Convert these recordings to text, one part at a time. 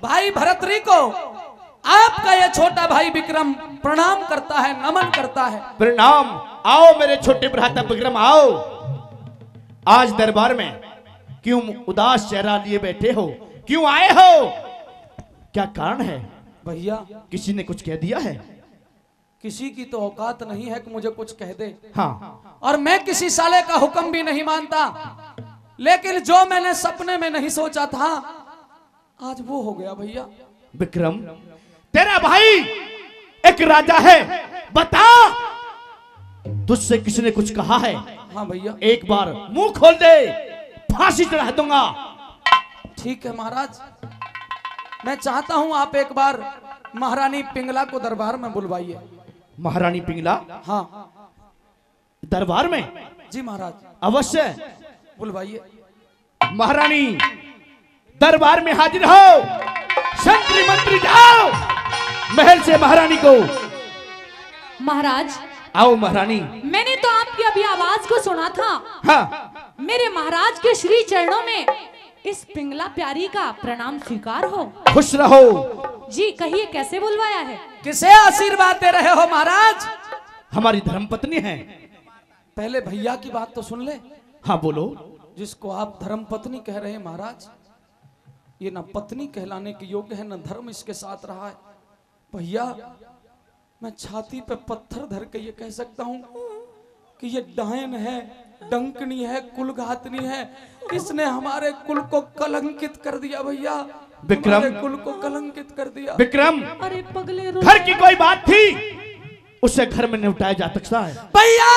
भाई भरतरी को आपका यह छोटा भाई विक्रम प्रणाम करता है, नमन करता है। प्रणाम। आओ मेरे छोटे भ्राता विक्रम, आओ। आज दरबार में क्यों उदास चेहरा लिए बैठे हो? क्यों आए हो? क्या कारण है? भैया किसी ने कुछ कह दिया है? किसी की तो औकात नहीं है कि मुझे कुछ कह दे। हाँ। और मैं किसी साले का हुक्म भी नहीं मानता, लेकिन जो मैंने सपने में नहीं सोचा था आज वो हो गया। भैया विक्रम, तेरा भाई एक राजा है, बता तुझसे किसी ने कुछ कहा है? हाँ भैया। एक बार मुंह खोल दे, फांसी चढ़ा दूंगा। ठीक है महाराज, मैं चाहता हूं आप एक बार महारानी पिंगला को दरबार में बुलवाइए। महारानी पिंगला? हाँ दरबार में? जी महाराज। अवश्य बुलवाइए। महारानी दरबार में हाजिर हो। संतरी मंत्री जाओ महल से महारानी को। महाराज आओ महारानी। मैंने तो आपकी अभी आवाज को सुना था। हाँ। मेरे महाराज के श्री चरणों में इस पिंगला प्यारी का प्रणाम स्वीकार हो। खुश रहो। जी कहिए कैसे बुलवाया है? किसे आशीर्वाद दे रहे हो महाराज? हमारी धर्मपत्नी है। पहले भैया की बात तो सुन ले। हाँ बोलो। जिसको आप धर्मपत्नी कह रहे हैं महाराज, ये ना पत्नी कहलाने के योग्य है, ना धर्म इसके साथ रहा है। भैया मैं छाती पे पत्थर धर के ये कह सकता हूँ कि ये डायन है, डंकनी है, कुलघातनी है। इसने हमारे कुल को कलंकित कर दिया भैया। विक्रम, हमारे कुल को कलंकित कर दिया। विक्रम, अरे पगले घर की कोई बात थी उसे घर में निपटाया जा सकता है। भैया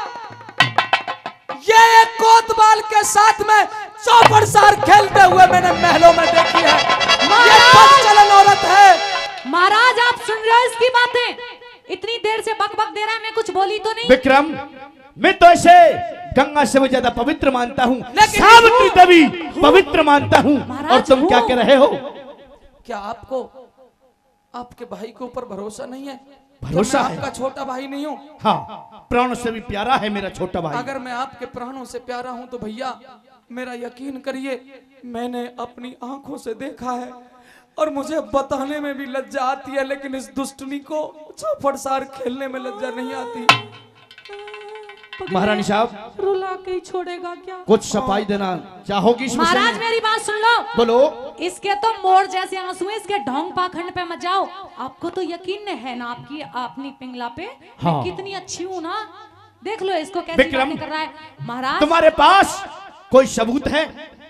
ये एक कोतवाल के साथ में चौपड़ सार खेलते हुए मैंने महलों में देखी है। ये बदचलन औरत है। महाराज आप सुन रहे हो इसकी बातें? इतनी देर से बक बक दे रहा है, मैं कुछ बोली तो नहीं? विक्रम, मैं तो ऐसे गंगा से भी ज्यादा पवित्र मानता हूँ, लेकिन सावित्री देवी पवित्र मानता हूँ। और तुम क्या कह रहे हो? क्या आपको आपके भाई के ऊपर भरोसा नहीं है? भरोसा मैं है। आपका छोटा भाई नहीं हूँ? हाँ, प्राणों से भी प्यारा है मेरा छोटा भाई। अगर मैं आपके प्राणों से प्यारा हूँ तो भैया मेरा यकीन करिए, मैंने अपनी आंखों से देखा है और मुझे बताने में भी लज्जा आती है, लेकिन इस दुष्टनी को चौपड़ सार खेलने में लज्जा नहीं आती। महारानी साहब, रुला के ही छोड़ेगा क्या? कुछ सफाई देना चाहोगी इस विषय महाराज में? मेरी बात सुन लो। बोलो। इसके तो मोर जैसे आंसू हैं, इसके ढोंग पाखंड पे मत जाओ। आपको तो यकीन है ना आपकी अपनी पिंगला पे? हाँ। मैं कितनी अच्छी हूँ ना, देख लो इसको कैसे विक्रम, बातें कर रहा है। महाराज तुम्हारे पास कोई सबूत है?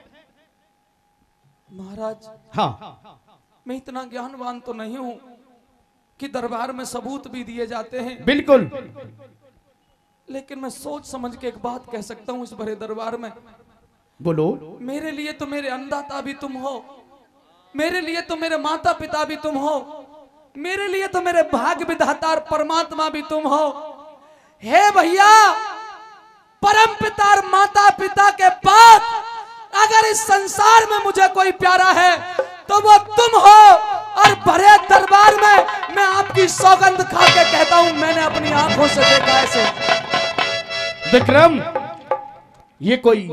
महाराज हाँ। मैं इतना ज्ञानवान तो नहीं हूँ कि दरबार में सबूत भी दिए जाते हैं। बिल्कुल। लेकिन मैं सोच समझ के एक बात कह सकता हूँ इस भरे दरबार में। बोलो। मेरे लिए तो मेरे अन्नदाता भी तुम हो, मेरे लिए तो मेरे माता पिता भी तुम हो, मेरे लिए तो मेरे भाग्य विधाता और परमात्मा भी तुम हो। हे भैया, परम पिता और माता पिता के बाद अगर इस संसार में मुझे कोई प्यारा है तो वो तुम हो। और भरे दरबार में मैं आपकी सौगंध खा के कहता हूं, मैंने अपनी आंखों से देखा ऐसे। विक्रम, ये कोई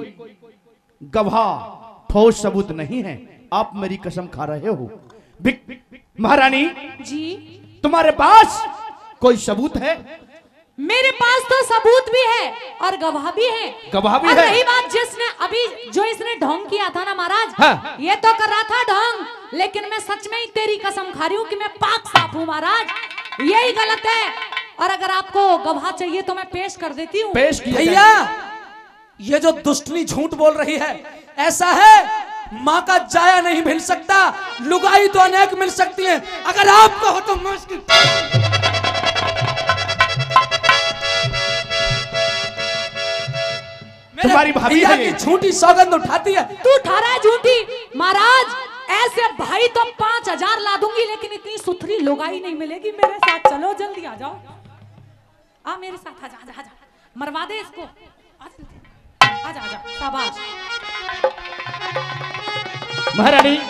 गवाह ठोस सबूत नहीं है, आप मेरी कसम खा रहे हो। महारानी जी, तुम्हारे पास कोई सबूत है? मेरे पास तो सबूत भी है और गवाह भी है। गवाह भी और है? रही बात जिसने अभी जो इसने ढोंग किया था ना महाराज, हाँ। ये तो कर रहा था ढोंग, लेकिन मैं सच में ही तेरी कसम खा रही हूँ कि मैं पाक साफ हूँ महाराज। यही गलत है। और अगर आपको गवाह चाहिए तो मैं पेश कर देती हूँ। पेश किया भैया, ये जो दुष्टनी झूठ बोल रही है, ऐसा है माँ का जाया नहीं मिल सकता, लुगाई तो अनेक मिल सकती है। अगर आप कहो तो मैं इसकी तुम्हारी भाभी भैया है की ये। झूठी सौगंध उठाती है। तू उठा रहा है झूठी? महाराज ऐसे भाई तो 5000 ला दूंगी, लेकिन इतनी सुथरी लुगाई नहीं मिलेगी। मेरे साथ चलो, जल्दी आ जाओ। आ मेरे साथ, आजा आजा आजा, मरवा दे इसको। आजा आजा, शाबाश। महारानी,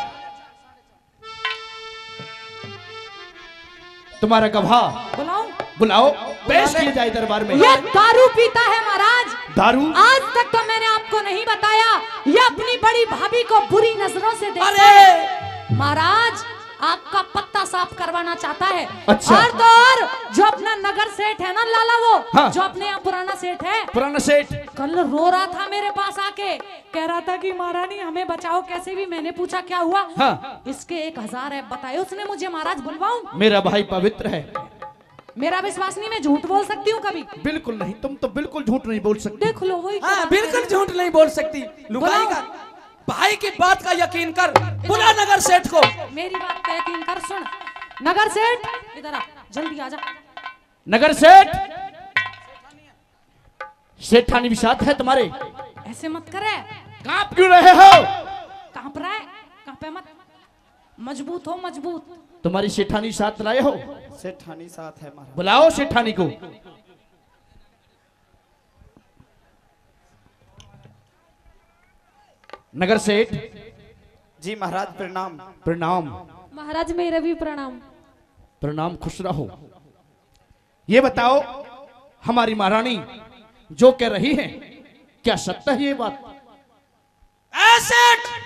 तुम्हारा गवाह बुलाओ। बुलाओ, पेश किया जाए दरबार में। ये दारू पीता है महाराज। दारू? आज तक तो मैंने आपको नहीं बताया, ये अपनी बड़ी भाभी को बुरी नजरों से देखता अरे है। महाराज साफ करवाना चाहता है। अच्छा। और तो और जो अपना नगर सेठ है ना लाला, वो हाँ। जो अपने यहाँ पुराना सेठ है, पुराना सेठ कल रो रहा था मेरे पास आके, कह रहा था कि महारानी हमें बचाओ कैसे भी। मैंने पूछा क्या हुआ? हाँ। इसके 1000 है, बताए उसने मुझे महाराज बुलवाऊं? मेरा भाई पवित्र है। मेरा विश्वास नहीं, मैं झूठ बोल सकती हूँ कभी? बिल्कुल नहीं, तुम तो बिल्कुल झूठ नहीं बोल सकती। देख लो वही। हाँ बिल्कुल झूठ नहीं बोल सकती। लुगाई का भाई की बात का यकीन कर, बुला नगर सेठ को। मेरी बात का यकीन कर, सुन नगर सेठ इधर आ, जल्दी आ जा। नगर सेठ, सेठानी भी साथ है तुम्हारे? ऐसे मत करे, कांप क्यों रहे हो? कांप रहा है? कांपे मत, मजबूत हो मजबूत। तुम्हारी सेठानी साथ लाए हो? सेठानी साथ है महाराज। बुलाओ सेठानी को। नगर सेठ जी महाराज प्रणाम। प्रणाम। महाराज मेरा भी प्रणाम। प्रणाम, खुश रहो। ये बताओ हमारी महारानी जो कह रही है क्या सत्य है ये बात? सेठ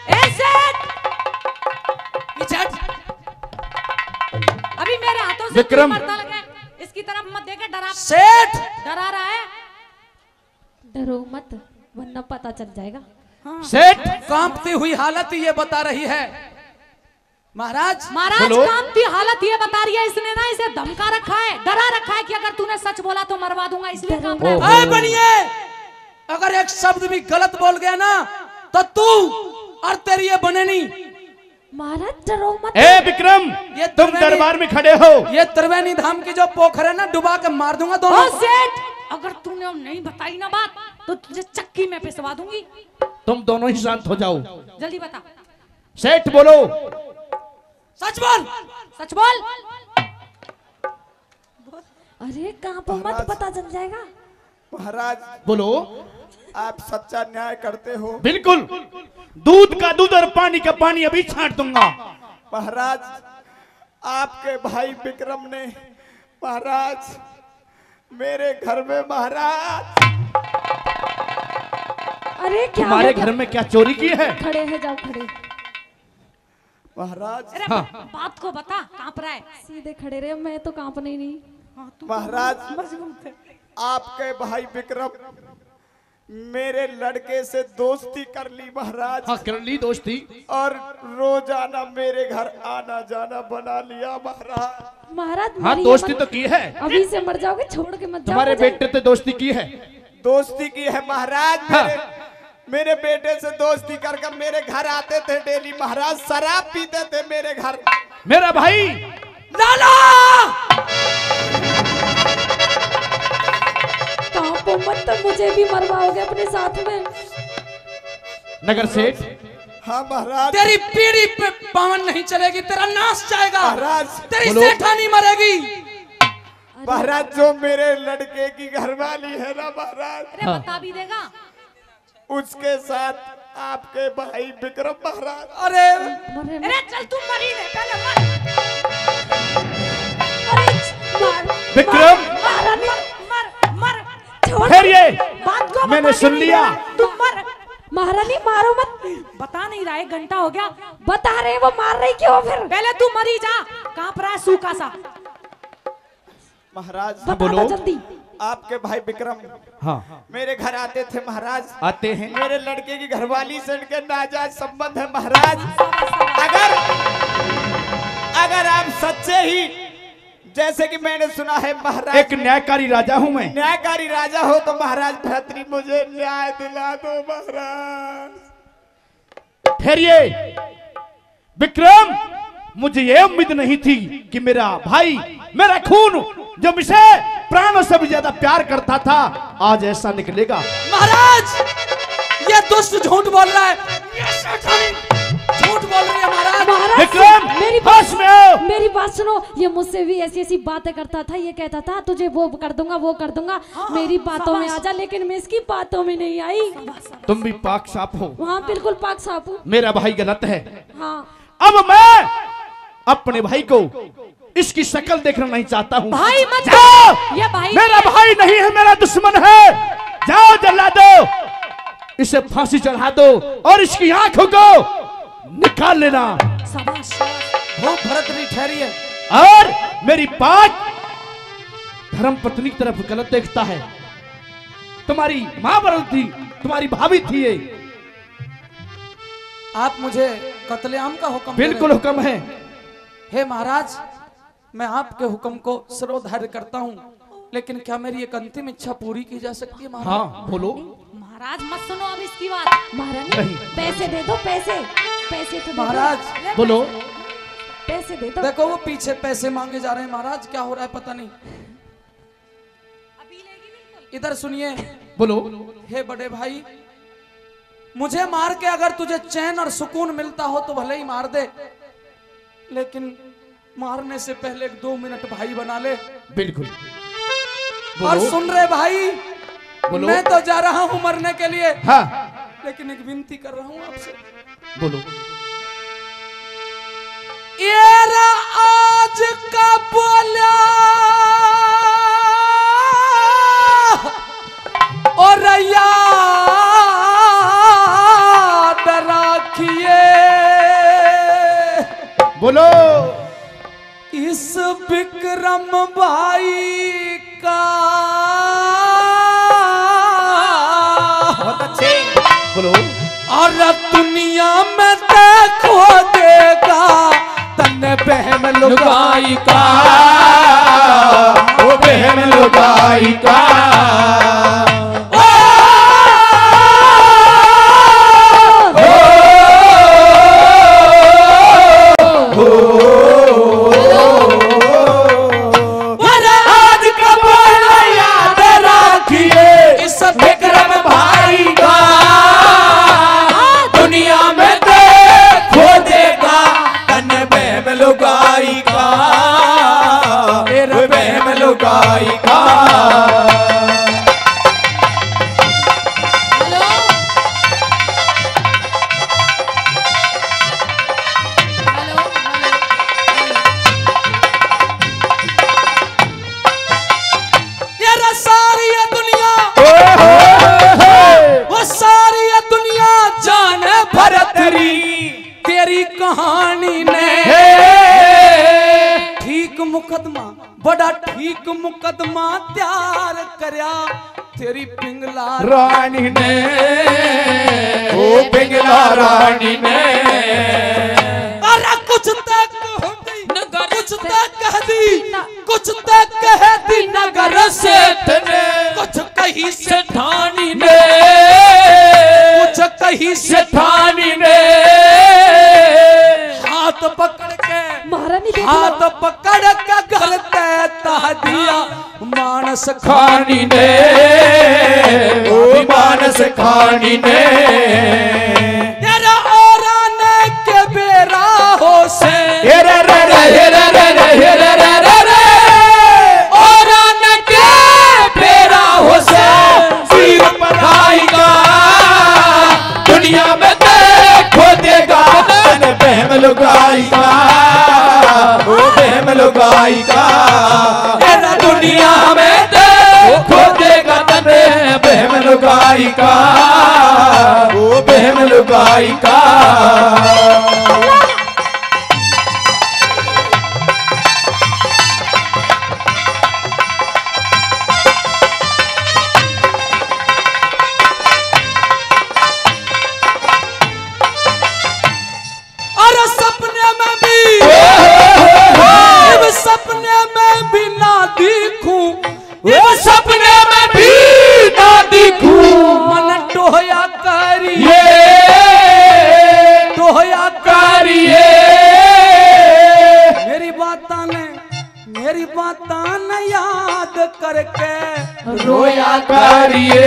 अभी मेरे हाथों से विक्रम। मरता लगा, इसकी तरफ मत देखे, डरा सेठ डरा रहा है। डरो मत वरना पता चल जाएगा। हाँ। सेठ कांपती हुई हालत ये बता रही है महाराज। महाराज बोलो। कांपती हालत ये बता रही है, इसने ना इसे धमका रखा है, डरा रखा है कि अगर तूने सच बोला तो मरवा दूंगा, इसलिए कांप रहा है। अरे बनिए, अगर एक शब्द भी गलत बोल गया ना तो तू और तेरी ये बने नहीं। महाराज डरो मत। ए विक्रम, ये तुम त्रिवेणी- दरबार में खड़े हो। ये त्रिवेणी धाम की जो पोखर है ना, डुबा के मार दूंगा ओ दोनों। सेठ, अगर तूने नहीं बताई ना बात तो तुझे चक्की में पिसवा दूंगी। तुम दोनों ही शांत हो जाओ। जल्दी बता, सेठ बोलो। सच बोल। सच बोल। अरे कहाँ पर मत पता चल जाएगा। महाराज बोलो। आप सच्चा न्याय करते हो। बिल्कुल, दूध का दूध और पानी का पानी अभी छांट दूंगा। महाराज आपके भाई विक्रम ने महाराज मेरे घर में महाराज अरे क्या तुम्हारे हो गया? घर में क्या चोरी की है? खड़े हैं, जाओ खड़े। महाराज अरे हाँ। बात को बता, कांप रहा है। सीधे खड़े रहे, मैं तो कांपने ही नहीं। हाँ, तू महाराज मजबूत है। आपके भाई विक्रम मेरे लड़के से दोस्ती कर ली महाराज, हाँ, कर ली दोस्ती। और रोजाना मेरे घर आना जाना बना लिया महाराज। महाराज हाँ, मेरी दोस्ती ये तो की है। अभी से मर जाओगे, छोड़ के मत जाओ तुम्हारे मुझे। बेटे से दोस्ती की है। दोस्ती की है महाराज। हाँ। मेरे बेटे से दोस्ती कर कर मेरे घर आते थे डेली महाराज, शराब पीते थे मेरे घर। मेरा भाई लाला कांपो मत, तो मुझे भी मरवाओगे अपने साथ में। नगर सेठ, हाँ महाराज। तेरी पीढ़ी पे पावन नहीं चलेगी, तेरा नाश जाएगा। महाराज तेरी बोलो। सेठानी मरेगी। महाराज जो मेरे लड़के की घरवाली है ना महाराज, अरे हाँ। बता भी देगा। उसके साथ आपके भाई विक्रम महाराज। अरे मरे मत। अरे चल तू मरी ले पहले मर। अरे मार, विक्रम, मर मर मर। छोड़। फिर ये बात को मैंने बता सुन नहीं लिया। रहा। तू मर। महारानी मारो मत। बता नहीं रहा, 1 घंटा हो गया। बता रहे वो मार रही क्यों फिर? पहले तू मरी जा, कांप रहा है सूखा सा। महाराज बता बोलो। दो जल्दी। आपके भाई विक्रम हाँ, मेरे घर आते थे महाराज। आते हैं। मेरे लड़के की घरवाली से इनके नाजायज संबंध है महाराज। अगर अगर आप सच्चे ही, जैसे कि मैंने सुना है महाराज, एक न्यायकारी राजा हूं मैं। न्यायकारी राजा हो तो महाराज भरतरी मुझे न्याय दिला दो महाराज। फिर ये विक्रम, मुझे ये उम्मीद नहीं थी कि मेरा भाई, मेरा खून जो मुझे प्राणों से भी ज्यादा प्यार करता था, आज ऐसा निकलेगा। महाराज ये दुष्ट झूठ बोल रहा है, ये सेठानी झूठ बोल रही है महाराज। महाराज विक्रम, मेरी होश में आओ। मेरी बात सुनो, ये मुझसे भी ऐसी ऐसी बातें करता था। ये कहता था तुझे वो कर दूंगा, वो कर दूंगा। मेरी बातों में आजा, लेकिन मैं इसकी बातों में नहीं आई। तुम भी पाक साफ हो। वहाँ बिल्कुल पाक साफ हूँ। मेरा भाई गलत है। हाँ अब मैं अपने भाई को इसकी शक्ल देखना नहीं चाहता हूँ। भाई मत जाओ, ये भाई मेरा भाई नहीं है, मेरा दुश्मन है। जाओ जला दो, इसे फांसी चढ़ा दो और इसकी आंखों को निकाल लेना। शाबाश। भूख भरतरी ठहरी है। और मेरी 5 धर्म पत्नी की तरफ गलत देखता है। तुम्हारी मां बरल थी, तुम्हारी भाभी थी ये। आप मुझे कत्लेआम का हुक्म दे बिल्कुल रहे हुक्म है। हैं। हे महाराज, मैं आपके हुक्म को सिरोधार्य करता हूँ, लेकिन क्या मेरी एक अंतिम इच्छा पूरी की जा सकती है महाराज? हाँ बोलो। महाराज मत सुनो अब इसकी बात। महारानी नहीं। पैसे दे दो, पैसे पैसे तो दे दो। महाराज बोलो। पैसे दे दो। देखो वो पीछे पैसे मांगे जा रहे हैं महाराज, क्या हो रहा है पता नहीं। इधर सुनिए। बोलो। हे बड़े भाई, मुझे मार के अगर तुझे चैन और सुकून मिलता हो तो भले ही मार दे, लेकिन मारने से पहले 2 मिनट भाई बना ले। बिल्कुल। और बोलो। सुन रहे भाई, बोलो। मैं तो जा रहा हूं मरने के लिए, हाँ लेकिन एक विनती कर रहा हूं आपसे। बोलो। येरा आज का बोला और याद राखिए, बोलो। इस विक्रम भाई का। बहुत अच्छे। बोलो। और दुनिया में देखो देगा तन बहन लुगाई का। ओ बहन लुगाई का। तेरी कहानी ने ठीक मुकदमा, बड़ा ठीक मुकदमा तैयार करया तेरी पिंगला रानी ने। ओ पिंगला रानी ने। अरे कुछ तक कुछ तक कह दी, कुछ तक कह दी नगर से तने, कुछ कही से ठानी ने, कुछ कही से ठानी ने। हाथ पकड़ के महारानी देख लो। हाथ पकड़ के घर तह दिया मानस खानी ने। ओ मानस खानी ने। तेरा और आने के बेरा हो से और आने के बेरा हो से सिर पढ़ाई का दुनिया में देखो देगा तन बहम लुगाई का। ओ बहम लुगाई का। दुनिया में देखो देगा तन बहम लुगाई का। ओ बहम लुगाई का। सपने में भी ना दिखूं, सपने में भी ना दिखूं, मन टोया करिए, टोया करिए। मेरी बातां ने याद करके रोया करिए,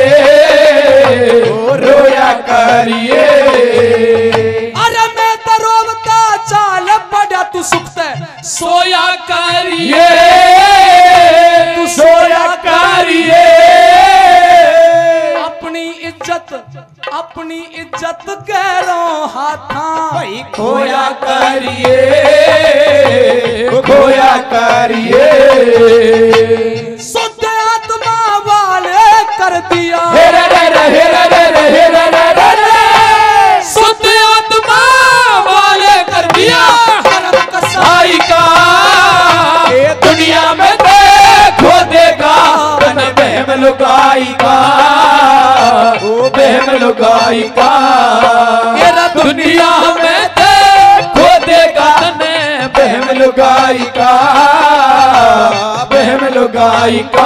रोया करिए। अरे मैं तो रोवता चाल पड़ा तू सुखते सोया करिए, तू सोया करिए। अपनी इज्जत गैरों हाथा खोया करिए, खोया करिए। शुद्ध आत्मा वाले कर दिया, शुद्ध आत्मा वाले कर दिया कर्म कसाई का। लुगाई का, बहम लुगाई का।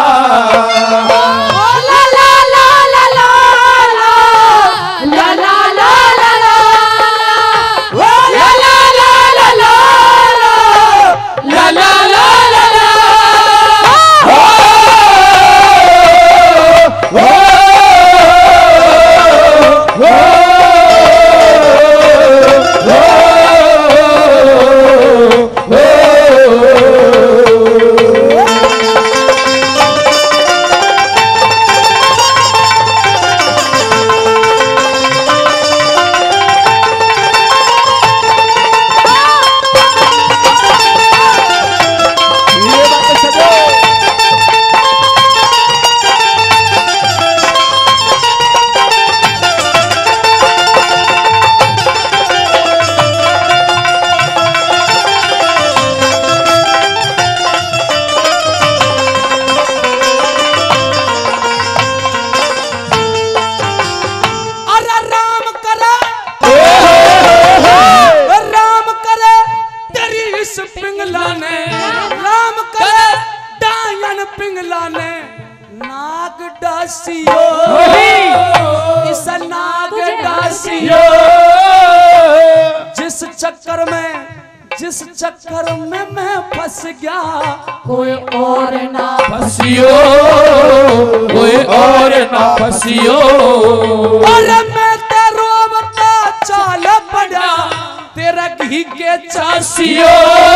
जिस चक्कर में मैं फंस गया, कोई और ना फंसियो, कोई और ना फंसियो। अरे मैं तेरो बता चाल पड़ा, तेरा घी के चासियो,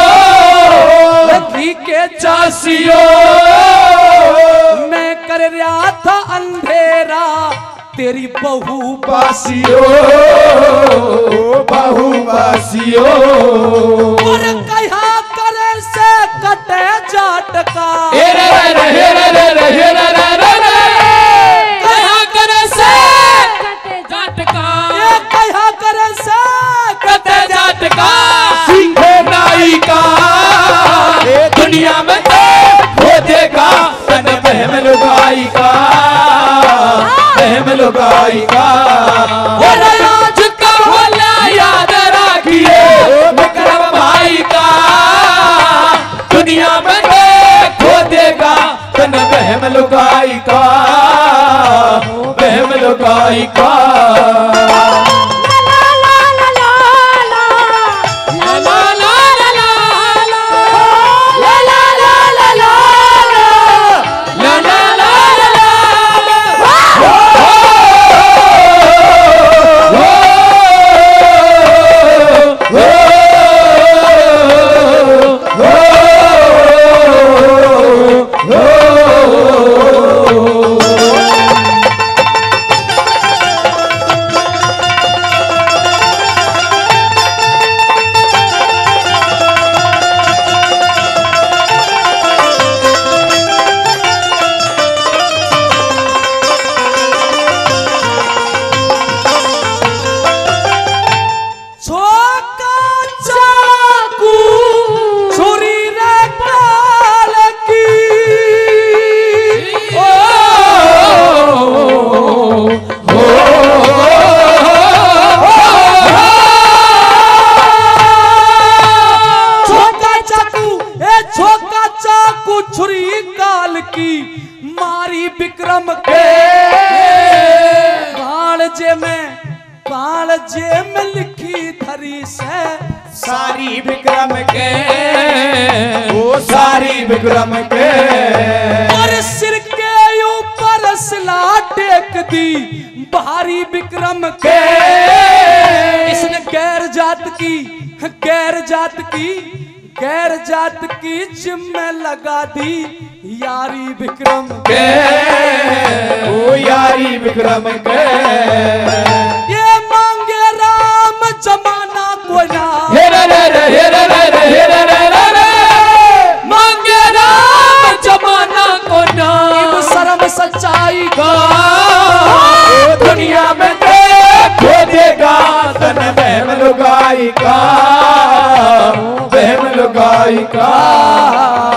घी के चासियो। मैं कर रहा था अंधेरा, तेरी बहू बासियो, बहू बासियो। और कहा करे से कटे जाटका, कहा करे से कटे जाटका, ये कहा करे से कटे जाटका। सीखे नाई का दुनिया में हो देगा, तन बहम लुगाई का, बहम लुगाई का। आज का होला याद रखिए विक्रम भाई का, दुनिया में खो देगा, तन बहम लुगाई का, बहम लुगाई का। मारी विक्रम के कालजे में लिखी धरी से सारी विक्रम के, वो सारी विक्रम के। और सिर के ऊपर सिला टेक दी भारी विक्रम के। इसने गैर जात की जिम्मे लगा दी यारी विक्रम के, ओ यारी विक्रम के। ये मांगे राम जमाना को ना, मांगे राम जमाना को ना। शर्म सच्चाई का दुनिया में खो देगा, तन बहम लुगाई का, बहम लुगाई का।